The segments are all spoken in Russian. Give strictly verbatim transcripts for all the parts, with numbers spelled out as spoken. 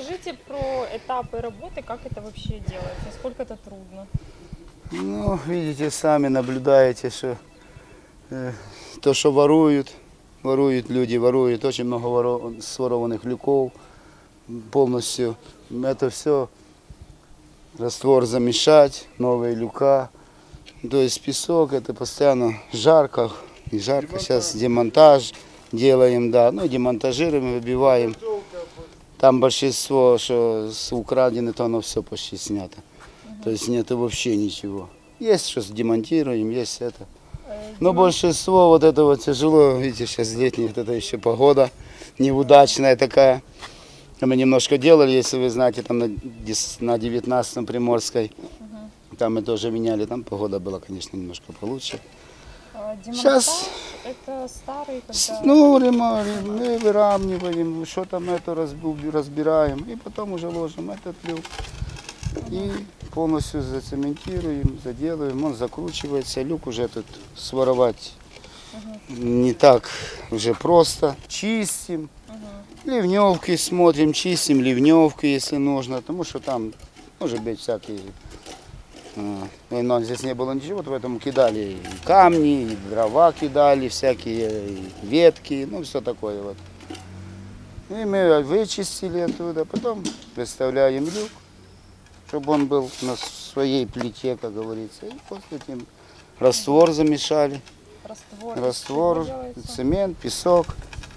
Расскажите про этапы работы, как это вообще делается, насколько это трудно. Ну, видите, сами наблюдаете, что э, то, что воруют, воруют люди, воруют, очень много воро- сворованных люков полностью. Это все раствор замешать, новые люка. То есть песок, это постоянно жарко, и жарко. Сейчас демонтаж делаем, да, ну демонтажируем, выбиваем. Там большинство, что с украдено, то оно все почти снято. То есть нет вообще ничего. Есть что демонтируем, есть это. Но большинство вот этого тяжело, видите, сейчас летний, вот это еще погода неудачная такая. Мы немножко делали, если вы знаете, там на дес- на девятнадцатом Приморской, там мы тоже меняли, там погода была, конечно, немножко получше. А, Демонтаж Сейчас, это старый, когда... ну, рема- мы выравниваем, что там это разбу- разбираем, и потом уже ложим этот люк. И полностью зацементируем, заделываем, он закручивается, люк уже тут своровать не так уже просто. Чистим, ливневки смотрим, чистим ливневки, если нужно, потому что там может быть всякие, а, но здесь не было ничего, поэтому кидали и камни, и дрова кидали, всякие и ветки, ну все такое вот. И мы вычистили оттуда, потом выставляем люк, чтобы он был на своей плите, как говорится. И после этим раствор замешали. Раствор. Раствор, Из чего делается? цемент, песок.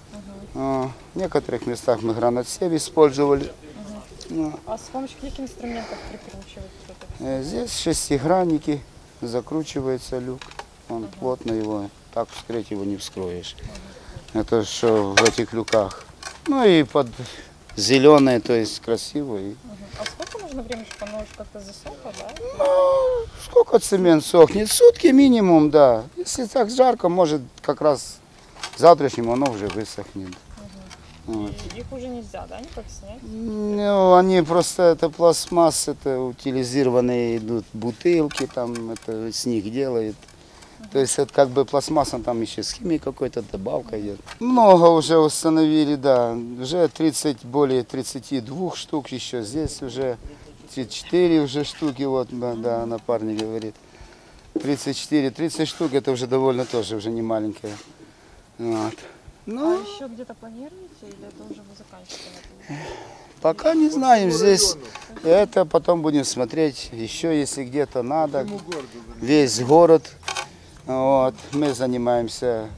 А, В некоторых местах мы гранатсев использовали. А, А с помощью каких инструментов прикручивается это всё? э, Здесь шестигранники, закручивается люк. Он плотно его, так вскрыть его не вскроешь. Это что в этих люках. Ну и под зеленое, то есть красиво. И А сколько нужно времени, чтобы оно уже как-то засохло, да? Ну, сколько цемент сохнет? Сутки минимум, да. Если так жарко, может как раз завтрашнему оно уже высохнет. Вот. И их уже нельзя, да, никак снять? Ну, они просто, это пластмасс, это утилизированные идут бутылки, там это с них делают. То есть это как бы пластмасса, там еще с химией какой-то добавка идет. Много уже установили, да. Уже тридцать, более тридцати двух штук еще. Здесь уже четыре уже штуки, вот, да, да, напарник говорит. тридцать четыре, тридцать штук, это уже довольно тоже, уже не маленькая. Вот. А Ну, еще где-то планируете или это уже вы заканчиваете? пока не знаем, здесь это потом будем смотреть, еще если где-то надо, весь город. Вот. Мы занимаемся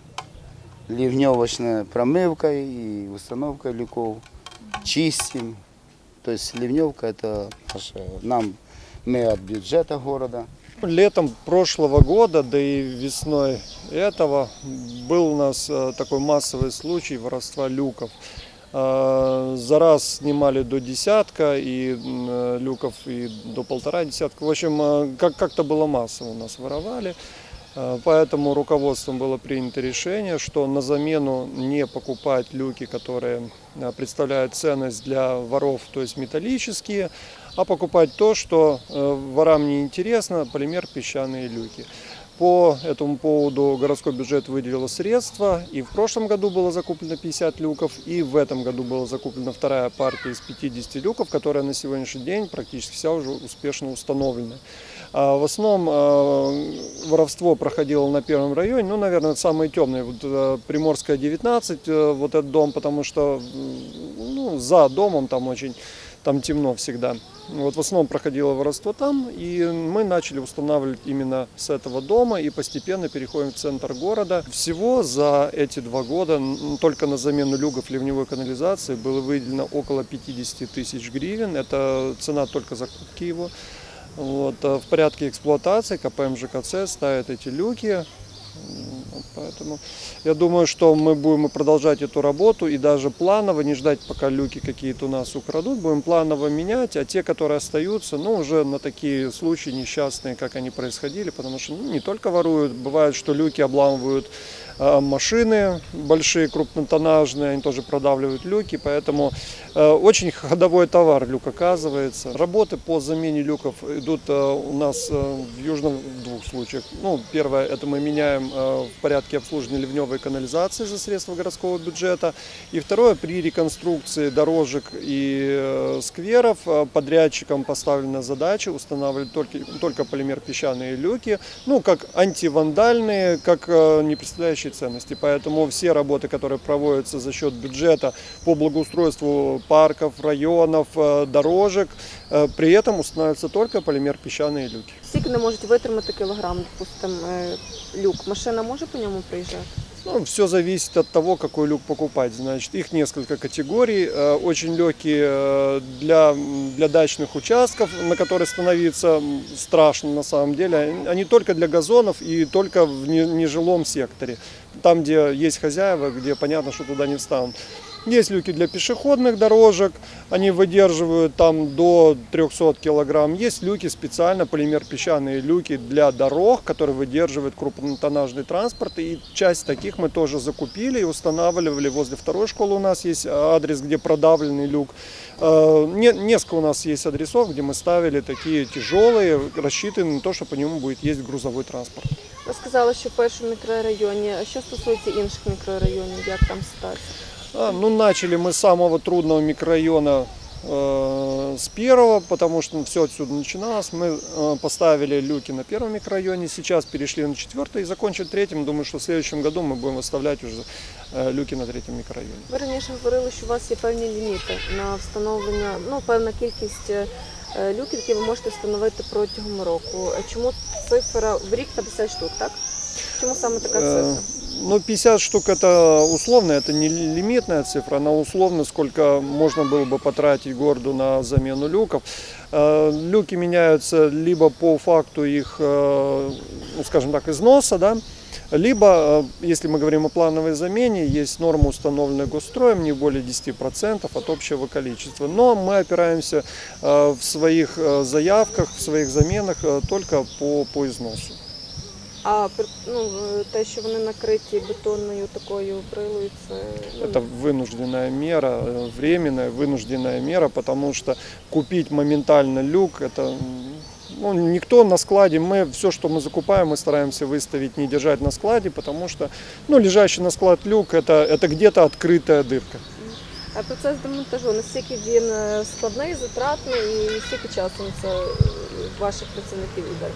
ливневочной промывкой и установкой люков, чистим. То есть ливневка это наша, нам, мы от бюджета города. Летом прошлого года, да и весной этого, был у нас э, такой массовый случай воровства люков. Э, За раз снимали до десятка и э, люков, и до полтора десятка. В общем, э, как- как-то было массово у нас воровали. Э, Поэтому руководством было принято решение, что на замену не покупать люки, которые э, представляют ценность для воров, то есть металлические, а покупать то, что э, ворам не интересно, полимер песчаные люки. По этому поводу городской бюджет выделил средства, и в прошлом году было закуплено пятьдесят люков, и в этом году была закуплена вторая партия из пятидесяти люков, которая на сегодняшний день практически вся уже успешно установлена. А в основном э, воровство проходило на первом районе, ну, наверное, это самый темный, вот, э, Приморская девятнадцать, э, вот этот дом, потому что ну, за домом там очень, там темно всегда. Вот в основном проходило воровство там, и мы начали устанавливать именно с этого дома и постепенно переходим в центр города. Всего за эти два года н- только на замену люков ливневой канализации было выделено около пятидесяти тысяч гривен. Это цена только закупки его. Вот, а в порядке эксплуатации ка пэ эм жэ ка цэ ставит эти люки. Вот, Поэтому я думаю, что мы будем и продолжать эту работу и даже планово, не ждать, пока люки какие-то у нас украдут, будем планово менять, а те, которые остаются, ну, уже на такие случаи несчастные, как они происходили, потому что ну, не только воруют, бывает, что люки обламывают э, машины большие, крупнотоннажные, они тоже продавливают люки, поэтому э, очень ходовой товар люк оказывается. Работы по замене люков идут э, у нас э, в Южном в двух случаях. Ну, первое, это мы меняем э, в порядке порядке обслуживания ливневой канализации за средства городского бюджета. И второе, при реконструкции дорожек и скверов подрядчикам поставлена задача устанавливать только, только полимер-песчаные люки, ну, как антивандальные, как не представляющие ценности. Поэтому все работы, которые проводятся за счет бюджета по благоустройству парков, районов, дорожек, при этом устанавливаются только полимер-песчаные люки. Скільки не можуть витримати кілограм, допустим, люк? Машина може по ньому проїжджати? Ну, все зависит от того, какой люк покупать. Значит, их несколько категорий. Очень легкие для, для дачных участков, на которые становиться страшно на самом деле. Они только для газонов и только в нежилом секторе. Там, где есть хозяева, где понятно, что туда не встанут. Есть люки для пешеходных дорожек, они выдерживают там до трёхсот килограмм. Есть люки специально, полимер-песчаные люки для дорог, которые выдерживают крупнотоннажный транспорт. И часть таких мы тоже закупили и устанавливали. Возле второй школы у нас есть адрес, где продавленный люк. Несколько у нас есть адресов, где мы ставили такие тяжелые, рассчитанные на то, что по нему будет ездить грузовой транспорт. Ви сказали, що в першому мікрорайоні. А що стосується інших мікрорайонів, як там ситуація? А, ну, начали мы с самого трудного микрорайона, э, с первого, потому что все отсюда начиналось. Мы э, поставили люки на первом микрорайоне, сейчас перешли на четвертый и закончили третьим. Думаю, что в следующем году мы будем выставлять уже э, люки на третьем микрорайоне. Ви раніше говорили, що у вас є певні ліміти на встановлення, ну, певна кількість люків, які ви можете встановити протягом року. Чому цифра в рік п'ятдесят штук, так? Чому саме така цифра? Ну, пятьдесят штук это условно, это не лимитная цифра, она условно, сколько можно было бы потратить городу на замену люков. Люки меняются либо по факту их, ну, скажем так, износа, да, либо, если мы говорим о плановой замене, есть норма, установленная госстроем, не более десяти процентов от общего количества. Но мы опираемся в своих заявках, в своих заменах только по, по износу. А ну, те, що вони накриті бетонною такою брилою, це... Ну... Это вынужденная мера, временная вынужденная мера, потому что купить моментально люк, это... Ну, никто на складе, мы все, что мы закупаем, мы стараемся выставить, не держать на складе, потому что, ну, лежащий на склад люк, это, это где-то открытая дырка. А процес демонтажу, наскільки він складний, затратний і скільки часу це ваших працівників йде?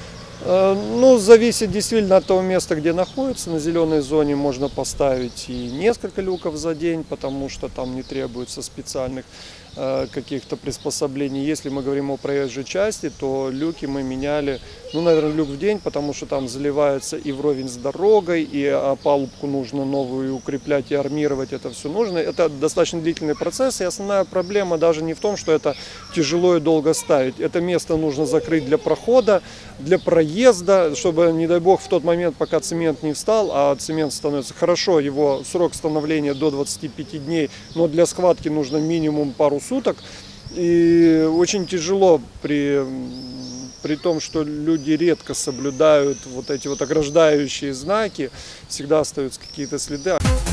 Ну, зависит действительно от того места, где находится. На зеленой зоне можно поставить и несколько люков за день, потому что там не требуется специальных э, каких-то приспособлений. Если мы говорим о проезжей части, то люки мы меняли, ну, наверное, люк в день, потому что там заливается и вровень с дорогой, и опалубку нужно новую укреплять, и армировать, это все нужно. Это достаточно длительный процесс, и основная проблема даже не в том, что это тяжело и долго ставить. Это место нужно закрыть для прохода, для проезда, чтобы, не дай бог, в тот момент, пока цемент не встал, а цемент становится хорошо, его срок становления до двадцати пяти дней, но для схватки нужно минимум пару суток. И очень тяжело при, при том, что люди редко соблюдают вот эти вот ограждающие знаки, всегда остаются какие-то следы.